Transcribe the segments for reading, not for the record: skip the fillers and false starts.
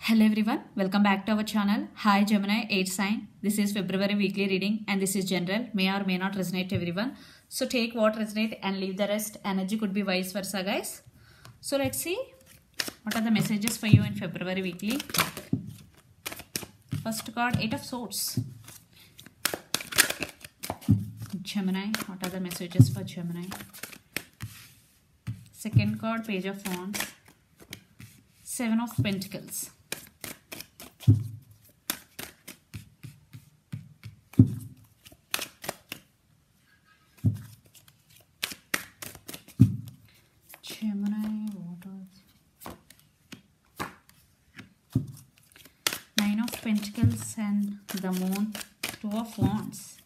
Hello everyone, welcome back to our channel. Hi Gemini, 8 sign. This is February weekly reading and this is general. May or may not resonate to everyone. So take what resonate and leave the rest. Energy could be vice versa, guys. So let's see what are the messages for you in February weekly. First card, 8 of Swords. Gemini, what are the messages for Gemini? Second card, Page of Wands. 7 of Pentacles. Gemini, what else? 9 of Pentacles and the Moon. 2 of Wands.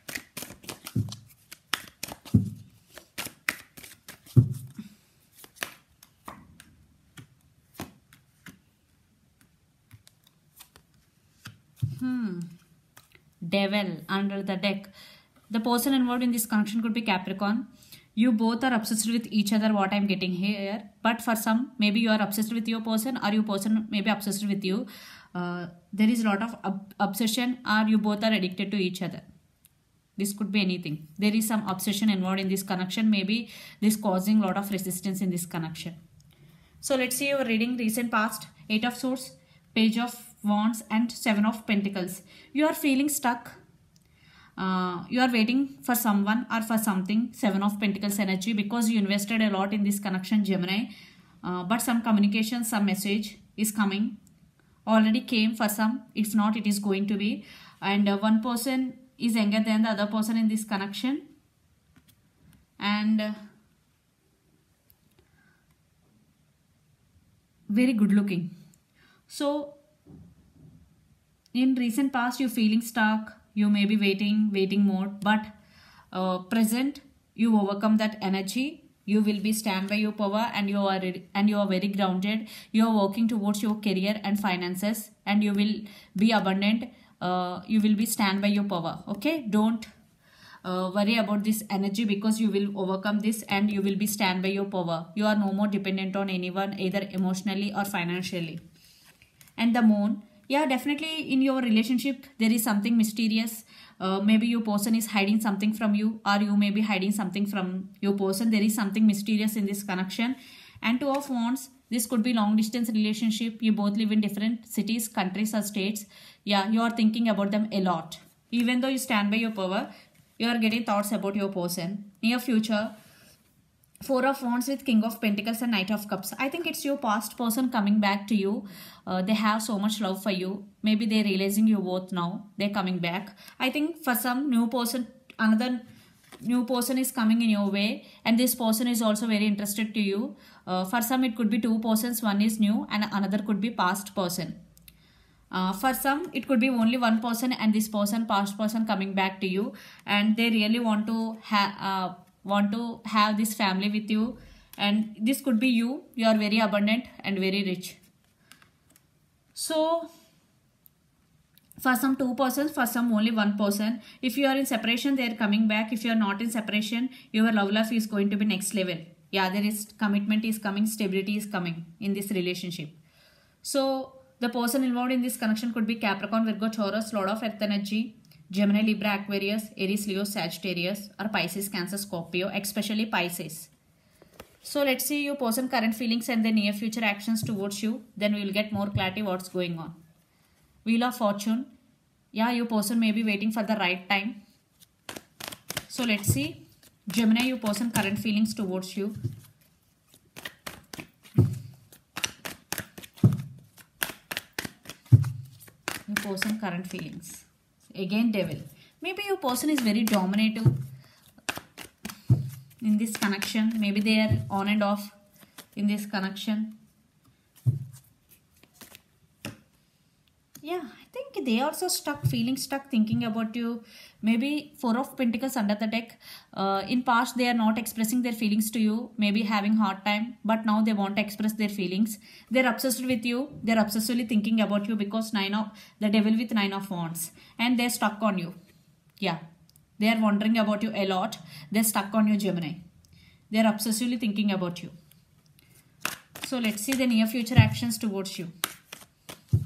Devil under the deck. The person involved in this connection could be Capricorn. You both are obsessed with each other, what I'm getting here. But for some, maybe you are obsessed with your person or your person may be obsessed with you. There is a lot of obsession or you both are addicted to each other. This could be anything. There is some obsession involved in this connection. Maybe this causing a lot of resistance in this connection. So let's see your reading recent past. 8 of Swords, Page of Wands and 7 of Pentacles. You are feeling stuck. You are waiting for someone or for something. 7 of Pentacles energy because you invested a lot in this connection, Gemini. But some communication, some message is coming. Already came for some. If not, it is going to be. And one person is younger than the other person in this connection. And very good looking. So in recent past, you're feeling stuck. You may be waiting mode, but present you overcome that energy. You will be stand by your power and you are very grounded. You are working towards your career and finances and you will be abundant. You will be stand by your power. Okay, don't worry about this energy because you will overcome this and you will be stand by your power. You are no more dependent on anyone, either emotionally or financially. And the Moon. Yeah, definitely in your relationship, there is something mysterious. Maybe your person is hiding something from you or you may be hiding something from your person. There is something mysterious in this connection. And 2 of Wands, this could be long distance relationship. You both live in different cities, countries or states. Yeah, you are thinking about them a lot. Even though you stand by your power, you are getting thoughts about your person. Near future, 4 of Wands with King of Pentacles and Knight of Cups. I think it's your past person coming back to you. They have so much love for you. Maybe they're realizing you both now. They're coming back. I think for some new person, another new person is coming in your way. And this person is also very interested to you. For some, it could be 2 persons. One is new and another could be past person. For some, it could be only one person and this person, past person coming back to you. And they really want to have this family with you, and this could be you. You are very abundant and very rich. So for some 2 persons, for some only 1 person. If you are in separation, they are coming back. If you are not in separation, your love life is going to be next level. Yeah, there is commitment is coming, stability is coming in this relationship. So the person involved in this connection could be Capricorn, Virgo, Taurus, Lord of Earth energy, Gemini, Libra, Aquarius, Aries, Leo, Sagittarius or Pisces, Cancer, Scorpio, especially Pisces. So let's see your person current feelings and the near future actions towards you. Then we will get more clarity what's going on. Wheel of Fortune. Yeah, your person may be waiting for the right time. So let's see. Gemini, your person current feelings towards you. Your person current feelings. Again, Devil. Maybe your person is very dominative in this connection. Maybe they are on and off in this connection. Yeah, I think they also stuck, feeling stuck, thinking about you. Maybe 4 of Pentacles under the deck. In past, they are not expressing their feelings to you. Maybe having hard time. But now they want to express their feelings. They're obsessed with you. They're obsessively thinking about you because the Devil with 9 of Wands. And they're stuck on you. Yeah. They are wondering about you a lot. They're stuck on you, Gemini. They're obsessively thinking about you. So let's see the near future actions towards you.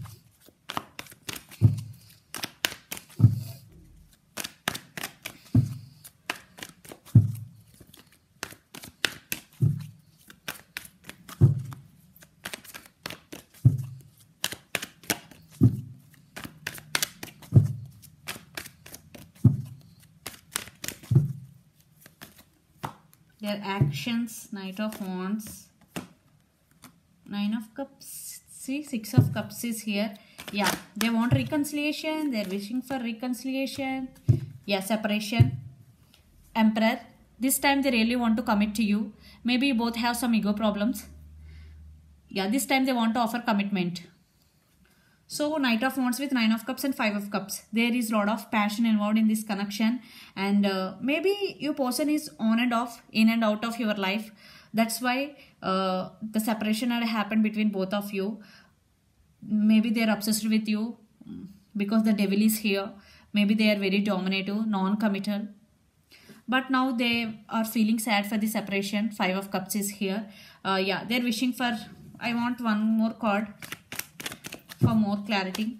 their actions. Knight of Wands, Nine of Cups. See, Six of Cups is here. Yeah, they want reconciliation. They're wishing for reconciliation. Yeah, separation. Emperor. This time they really want to commit to you. Maybe you both have some ego problems. Yeah, this time they want to offer commitment. So Knight of Wands with Nine of Cups and Five of Cups. There is a lot of passion involved in this connection. And maybe your person is on and off, in and out of your life. That's why the separation had happened between both of you. Maybe they are obsessed with you because the devil is here. Maybe they are very dominative, non-committal. But now they are feeling sad for the separation. Five of Cups is here. Yeah, they're wishing for... I want one more card for more clarity.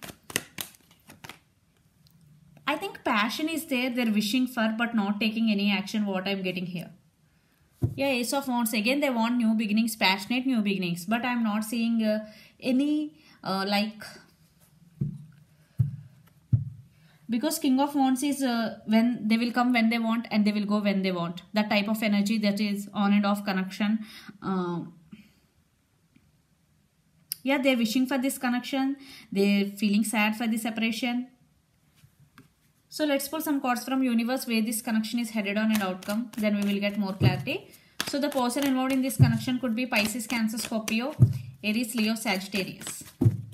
I think passion is there. They're wishing for but not taking any action. What I'm getting here. Yeah, Ace of Wands. Again, they want new beginnings. Passionate new beginnings. But I'm not seeing any because King of Wands is when they will come when they want and they will go when they want. That type of energy that is on and off connection. Yeah, they're wishing for this connection. They're feeling sad for the separation. So let's pull some cards from universe where this connection is headed on and outcome. Then we will get more clarity. So the person involved in this connection could be Pisces, Cancer, Scorpio, Aries, Leo, Sagittarius.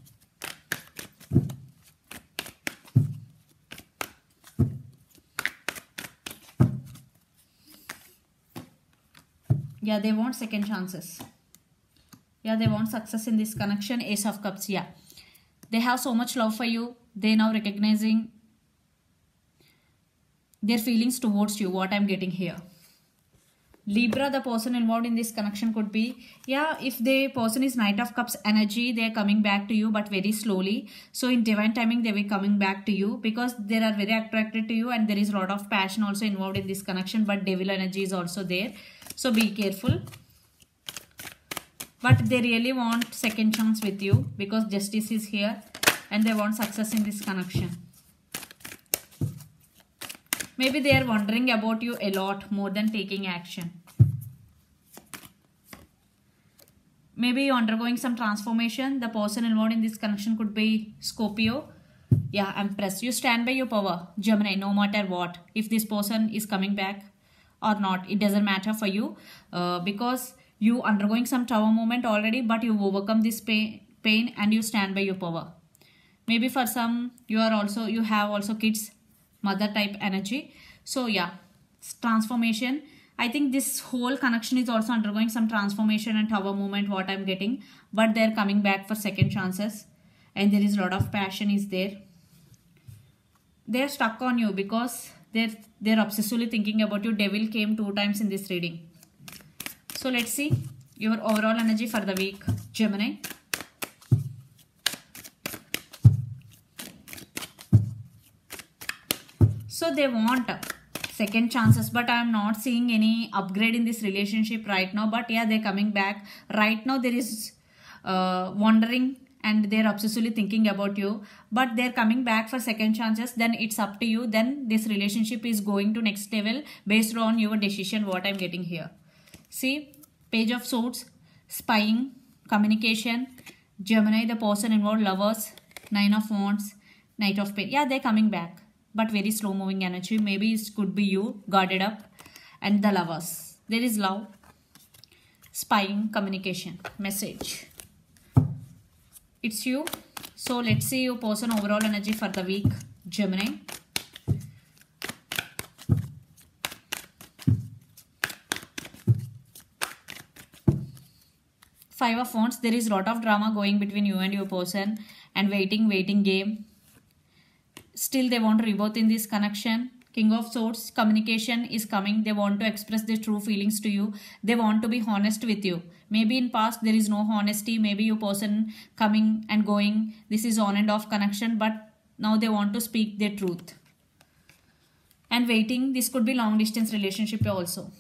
Yeah, they want second chances. Yeah, they want success in this connection. Ace of Cups. Yeah, they have so much love for you. They now recognizing their feelings towards you. What I'm getting here. Libra, the person involved in this connection could be, yeah, if the person is Knight of Cups energy, they are coming back to you but very slowly. So in divine timing, they will be coming back to you because they are very attracted to you and there is a lot of passion also involved in this connection, but devil energy is also there. So be careful. But they really want second chance with you because justice is here and they want success in this connection. Maybe they are wondering about you a lot more than taking action. Maybe you're undergoing some transformation. The person involved in this connection could be Scorpio. Yeah, Empress. You stand by your power. Gemini, no matter what. If this person is coming back or not, it doesn't matter for you because you undergoing some tower moment already, but you overcome this pain and you stand by your power. Maybe for some, you have also kids, mother type energy. So yeah, transformation. I think this whole connection is also undergoing some transformation and tower moment, what I'm getting. But they're coming back for second chances. And there is a lot of passion is there. They're stuck on you because they're obsessively thinking about you. Devil came 2 times in this reading. So let's see your overall energy for the week, Gemini. So they want second chances, but I am not seeing any upgrade in this relationship right now. But yeah, they're coming back. Right now there is wondering and they're obsessively thinking about you. But they're coming back for second chances. Then it's up to you. Then this relationship is going to next level based on your decision, what I'm getting here. See, Page of Swords, spying, communication, Gemini, the person involved, lovers, Nine of Wands, Knight of Pentacles. Yeah, they're coming back, but very slow moving energy. Maybe it could be you, guarded up, and the lovers. There is love, spying, communication, message. It's you. So let's see your person overall energy for the week, Gemini. Five of Wands. There is a lot of drama going between you and your person and waiting game. Still they want rebirth in this connection. King of Swords, communication is coming. They want to express their true feelings to you. They want to be honest with you. Maybe in past there is no honesty. Maybe your person coming and going. This is on and off connection, but now they want to speak their truth. And waiting, this could be long distance relationship also.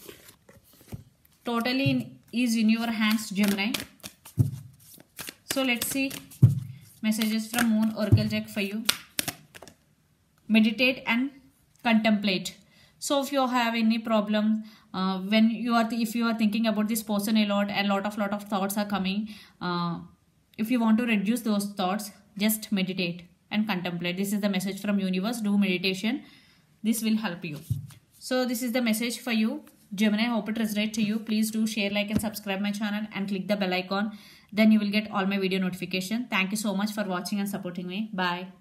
Totally is in your hands, Gemini. So let's see messages from Moon Oracle deck for you. Meditate and contemplate. So if you have any problem, when you are if you are thinking about this person a lot and lot of thoughts are coming, if you want to reduce those thoughts, just meditate and contemplate. This is the message from universe. Do meditation. This will help you. So this is the message for you, Gemini. I hope it resonates to you. Please do share, like and subscribe my channel and click the bell icon. Then you will get all my video notification. Thank you so much for watching and supporting me. Bye.